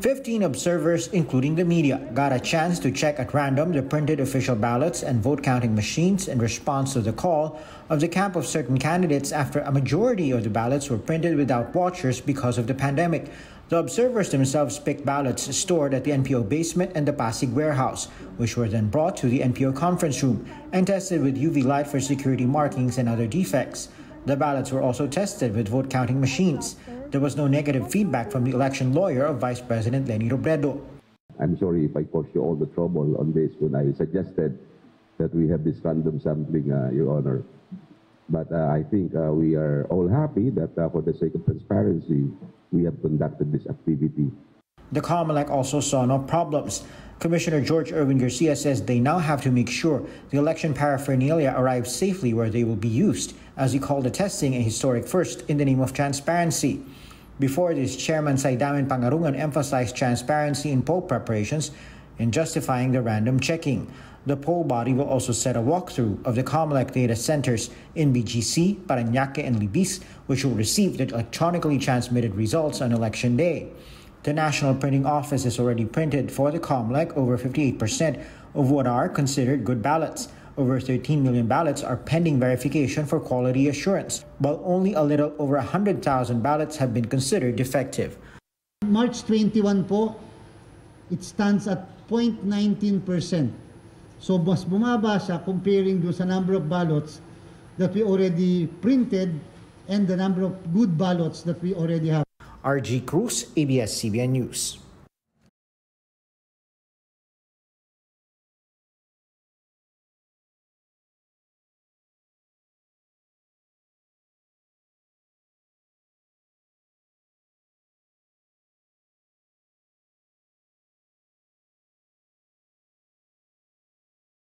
15 observers, including the media, got a chance to check at random the printed official ballots and vote counting machines in response to the call of the camp of certain candidates after a majority of the ballots were printed without watchers because of the pandemic. The observers themselves picked ballots stored at the NPO basement and the Pasig warehouse, which were then brought to the NPO conference room and tested with UV light for security markings and other defects. The ballots were also tested with vote counting machines. There was no negative feedback from the election lawyer of Vice President Leni Robredo. I'm sorry if I caused you all the trouble on this when I suggested that we have this random sampling, Your Honor. But I think we are all happy that for the sake of transparency, we have conducted this activity. The COMELEC also saw no problems. Commissioner George Erwin Garcia says they now have to make sure the election paraphernalia arrives safely where they will be used, as he called the testing a historic first in the name of transparency. Before this, Chairman Saidamen Pangarungan emphasized transparency in poll preparations in justifying the random checking. The poll body will also set a walkthrough of the COMELEC data centers in BGC, Parañaque, and Libis, which will receive the electronically transmitted results on Election Day. The National Printing Office has already printed for the COMELEC over 58% of what are considered good ballots. Over 13 million ballots are pending verification for quality assurance, while only a little over 100,000 ballots have been considered defective. March 21 po, it stands at 0.19%. So mas bumaba siya comparing do sa number of ballots that we already printed and the number of good ballots that we already have. RG Cruz, ABS-CBN News.